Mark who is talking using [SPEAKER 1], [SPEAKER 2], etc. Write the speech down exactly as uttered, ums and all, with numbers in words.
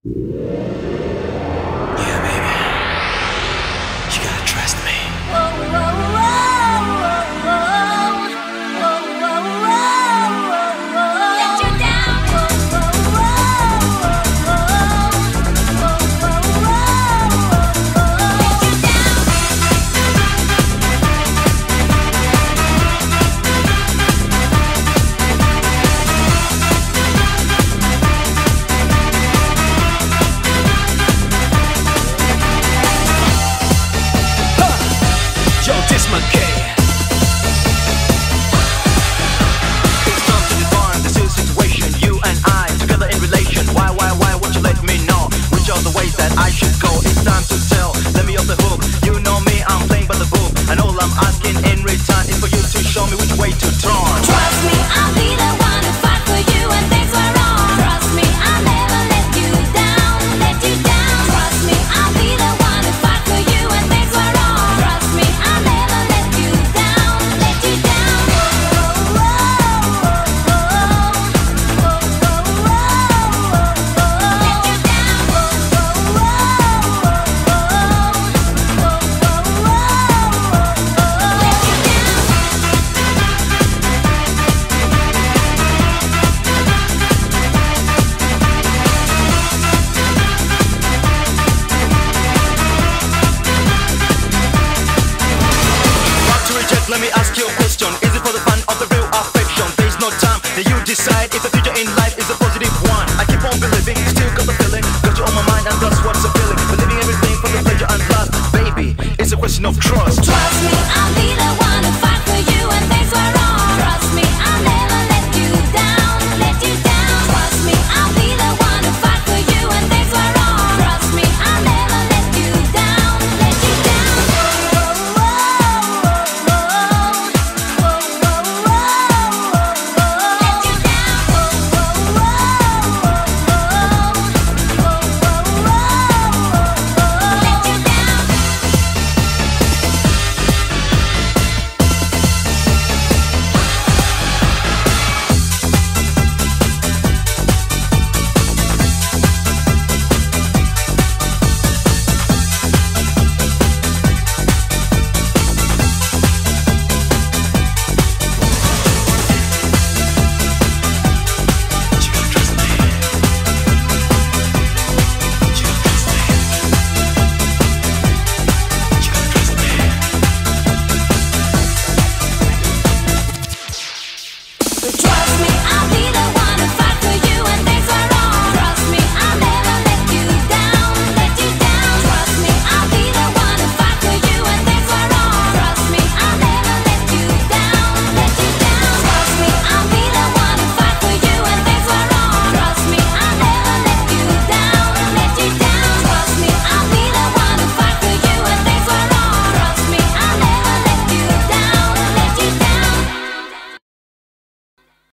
[SPEAKER 1] Yeah, baby. You gotta trust me. Yo, this my kid. It's time to define this is situation. You and I together in relation. Why, why, why won't you let me know which are the ways that I should go? It's time to tell. Let me off the hook. You know me, I'm playing by the book, and all I'm asking in return is for you to show me which way to turn.
[SPEAKER 2] Trust me, I'll be the one to fight for you when things were wrong. Trust me, I'll never let you down, let you down. Trust me, I'll be the one to fight for you when things were wrong. Trust me, I'll never let you down, let you down.
[SPEAKER 1] Let me ask you a question. Is it for the fun of the real affection? There's no time that you decide.